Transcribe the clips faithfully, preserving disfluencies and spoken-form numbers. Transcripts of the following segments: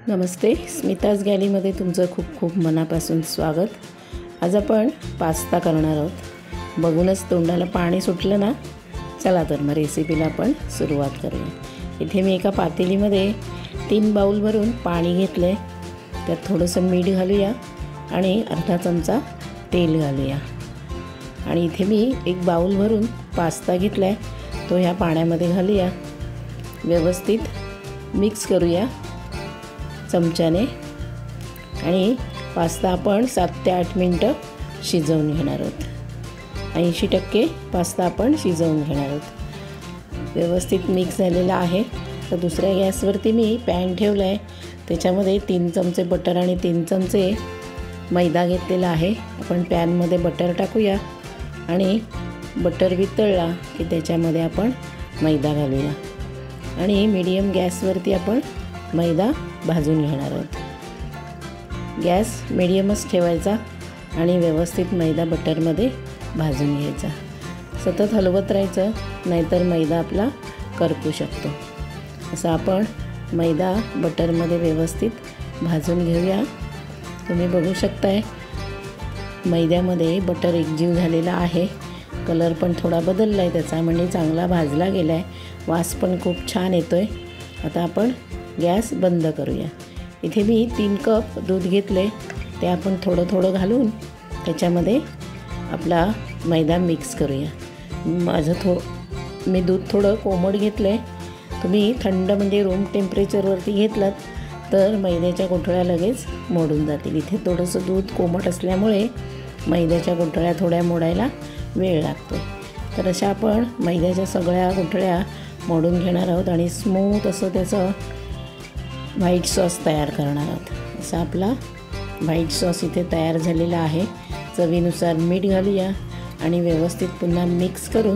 नमस्ते, स्मिताज गॅलीमध्ये तुमचं खूप खूप मनापासून स्वागत। आज आपण पास्ता करणार आहोत। बघूनच तोंडाला पाणी सुटलं ना। चला तर मग रेसिपीला आपण सुरुवात करूया। इथे मी एका पातेलीमध्ये तीन बाउल भरून पाणी घेतले। त्यात थोडंसं मीठ घालूया आणि अर्धा चमचा तेल घालूया। आणि इथे मी एक बाउल भरून पास्ता घेतलाय, तो ह्या पाण्यामध्ये घालूया। व्यवस्थित मिक्स करूया चमच्याने। आणि पास्ता आपण सात ते आठ मिनिटं शिजवून घेणार आहोत। ऐंशी टक्के पास्ता आपण शिजवून घेणार आहोत। व्यवस्थित मिक्स झालेला आहे। तर दुसऱ्या गॅसवरती मी पॅन ठेवला आहे। त्याच्यामध्ये तीन चमचे बटर आणि तीन चमचे मैदा घेतलेला आहे। आपण पॅनमध्ये बटर टाकूया आणि बटर वितळला की त्याच्यामध्ये आपण मैदा घालूया आणि मीडियम गॅसवरती आपण मैदा भाजून घेणार आहोत। गॅस मीडियमच ठेवायचा आणि व्यवस्थित मैदा बटरमध्ये भाजून घ्यायचा। सतत हलवत राहायचं, नाहीतर मैदा आपला करपू शकतो। असं आपण मैदा बटरमध्ये व्यवस्थित भाजून घेऊया। तुम्ही बघू शकताय मैद्यामध्ये बटर एकजीव झालेला आहे। कलर पण थोडा बदलला आहे त्याचा, म्हणजे चांगला भाजला गेला आहे। वास पण खूप छान येतो आहे। आता आपण गॅस बंद करूया। इथे मी तीन कप दूध घेतले, ते आपण थोडं थोडं घालून त्याच्यामध्ये आपला मैदा मिक्स करूया। माझं थो मी दूध थोडं कोमट घेतलं आहे। तुम्ही थंड म्हणजे रूम टेम्परेचरवरती घेतलात तर मैद्याच्या गुठळ्या लगेच मोडून जातील। इथे थोडंसं दूध कोमट असल्यामुळे मैद्याच्या गुठळ्या थोड्या मोडायला वेळ लागतो। तर अशा आपण मैद्याच्या सगळ्या गुठळ्या मोडून घेणार आहोत आणि स्मूथ असं त्याचं व्हाईट सॉस तयार करणार आहोत। असा आपला व्हाईट सॉस इथे तयार झालेला आहे। चवीनुसार मीठ घालूया आणि व्यवस्थित पुन्हा मिक्स करून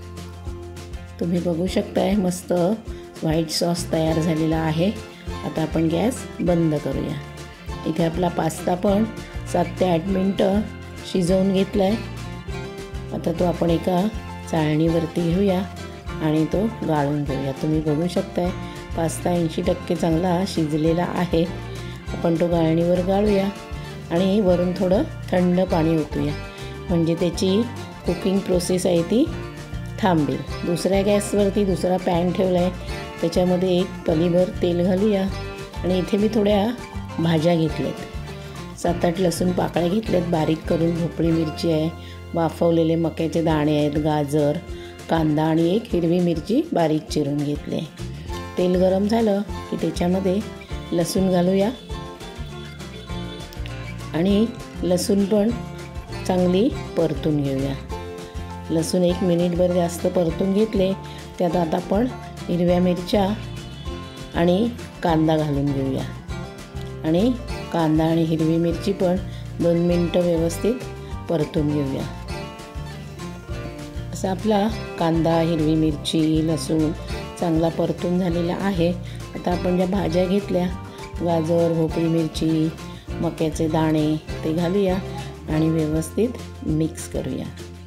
तुम्ही बघू शकताय मस्त व्हाईट सॉस तयार झालेला आहे। आता आपण गॅस बंद करूया। इथे आपला पास्ता पण सात ते आठ मिनटं शिजवून घेतला आहे। आता तो आपण एका चाळणीवरती घेऊया आणि तो गाळून घेऊया। तुम्ही बघू शकताय पास्ता ऐंशी टक्के चांगला शिजलेला आहे। आपण तो गाळणीवर गाळूया आणि वरून थोडं थंड पाणी ओतूया, म्हणजे त्याची कुकिंग प्रोसेस आहे ती थांबेल। दुसऱ्या गॅसवरती दुसरा पॅन ठेवला आहे, त्याच्यामध्ये एक पलीभर तेल घालूया आणि इथे मी थोड्या भाज्या घेतल्यात। सात आठ लसूण पाकळ्या घेतल्यात बारीक करून। भोपळी मिरची आहे, वाफवलेले मक्याचे दाणे आहेत, गाजर, कांदा आणि एक हिरवी मिरची बारीक चिरून घेतली आहे। तेल गरम झालं की त्याच्यामध्ये लसूण घालूया आणि लसूण पण चांगली परतून घेऊया। लसूण एक मिनिटभर जास्त परतून घेतले। त्यात आता आपण हिरव्या मिरच्या आणि कांदा घालून घेऊया आणि कांदा आणि हिरवी मिरची पण दोन मिनटं व्यवस्थित परतून घेऊया। असा आपला कांदा, हिरवी मिरची, लसूण चांगला परतून झालेला आहे। आता आपण ज्या भाज्या घेतल्या, गाजर, भोपळी मिरची, मक्याचे दाणे, ते घालूया आणि व्यवस्थित मिक्स करूया।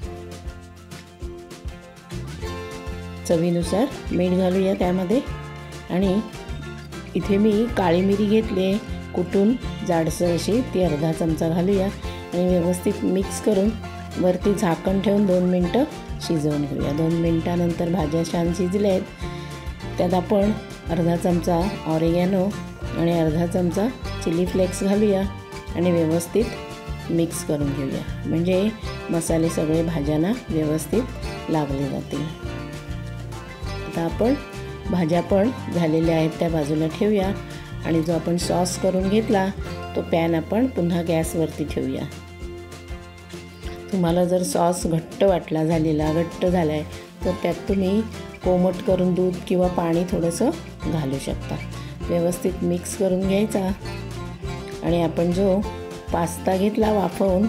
चवीनुसार मीठ घालूया त्यामध्ये आणि इथे मी काळी मिरी घेतली कुटून जाडसर अशी, ती अर्धा चमचा घालूया आणि व्यवस्थित मिक्स करून वरती झाकण ठेवून दोन मिनटं शिजवून घेऊया। दोन मिनटानंतर भाज्या छान शिजल्या आहेत। त्यात आपण अर्धा चमचा ऑरिगॅनो आणि अर्धा चमचा चिली फ्लेक्स घालूया आणि व्यवस्थित मिक्स करून घेऊया, म्हणजे मसाले सगळे भाज्यांना व्यवस्थित लागले जातील। आता आपण भाज्या पण झालेल्या आहेत त्या बाजूला ठेवूया आणि जो आपण सॉस करून घेतला तो पॅन आपण पुन्हा गॅसवरती ठेवूया। तुम्हाला जर सॉस घट्ट वाटला, झालेला घट्ट झाला आहे, तर त्यात तुम्ही कोमट करून दूध किंवा पाणी थोडंसं घालू शकता। व्यवस्थित मिक्स करून घ्यायचा आणि आपण जो पास्ता घेतला वाफवून,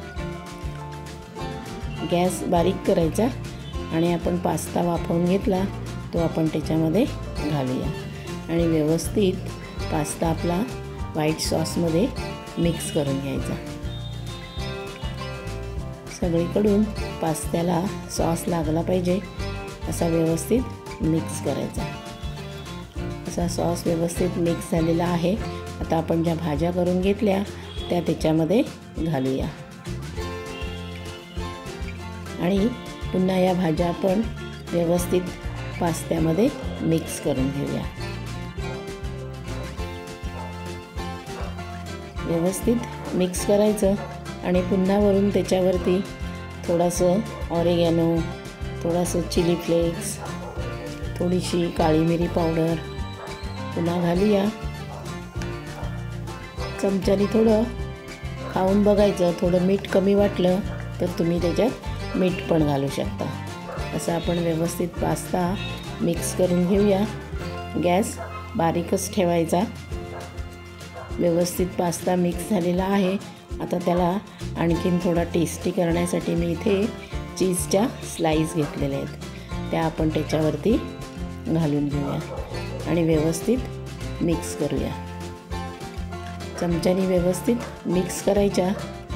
गॅस बारीक करायचा आणि आपण पास्ता वाफवून घेतला तो आपण त्याच्यामध्ये घालूया आणि व्यवस्थित पास्ता आपला व्हाईट सॉसमध्ये मिक्स करून घ्यायचा। सगळीकडून पास्त्याला सॉस लागला पाहिजे असा व्यवस्थित मिक्स करायचा। असा सॉस व्यवस्थित मिक्स झालेला आहे. आता आपण ज्या भाज्या करून घेतल्या त्या त्याच्यामध्ये घालूया आणि पुन्हा या भाज्या आपण व्यवस्थित पास्त्यामध्ये मिक्स करून घेऊया. व्यवस्थित मिक्स करायचं आणि पुन्हा वरून त्याच्यावरती थोडंसं ऑरेगॅनो, थोडंसं चिली फ्लेक्स, थोडीशी काळी मिरी पावडर पुन्हा घालूया. चमच्याने थोडं खाऊन बघायचं. थोडं मीठ कमी वाटलं तर तुम्ही त्याच्यात मीठ पण घालू शकता. असं आपण व्यवस्थित पास्ता मिक्स करून घेऊया. गॅस बारीकच ठेवायचा. व्यवस्थित पास्ता मिक्स झालेला आहे. आता त्याला आणखीन थोडा टेस्टी करण्यासाठी मी इथे चीजच्या स्लाईस घेतलेल्या आहेत. त्या आपण त्याच्यावरती घालून घेऊया आणि व्यवस्थित मिक्स करूया. चमच्याने व्यवस्थित मिक्स करायच्या.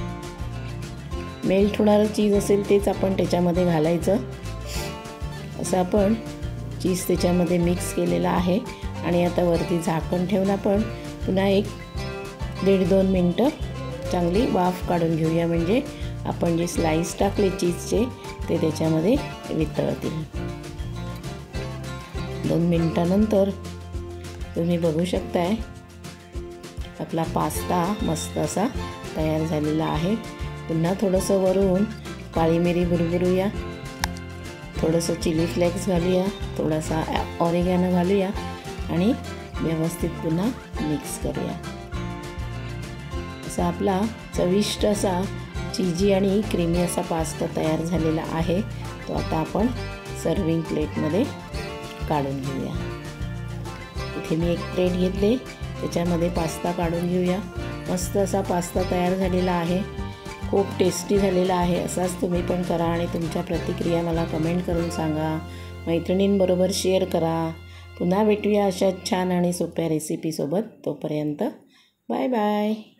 मेल्ट होणारं चीज असेल तेच आपण त्याच्यामध्ये घालायचं. असं आपण चीज त्याच्यामध्ये मिक्स केलेलं आहे आणि आता वरती झाकण ठेवून आपण पुन्हा एक दीड दोन मिनटं चांगली वाफ काढून घेऊया. म्हणजे आपण जे स्लाईस टाकले चीजचे ते त्याच्यामध्ये वितळतील. दोन मिनटानंतर तुम्ही बघू शकताय आपला पास्ता मस्त असा तयार झालेला आहे. पुन्हा थोडंसं वरून काळी मिरी भुरभुरूया, थोडंसं चिली फ्लेक्स घालूया, थोडासा ऑरेगॅनो घालूया आणि व्यवस्थित पुन्हा मिक्स करूया. असा आपला चविष्ट असा चीजी आणि क्रीमी असा पास्ता तयार झालेला आहे. तो आता आपण सर्विंग प्लेटमध्ये काढून घेऊया. इथे मी एक प्लेट घेतले, त्याच्यामध्ये पास्ता काढून घेऊया. मस्त असा पास्ता तयार झालेला आहे. खूप टेस्टी झालेला आहे. असाच तुम्ही पण करा आणि तुमच्या प्रतिक्रिया मला कमेंट करून सांगा. मैत्रिणींबरोबर शेअर करा. पुन्हा भेटूया अशाच छान आणि सोप्या रेसिपीसोबत. तोपर्यंत बाय बाय.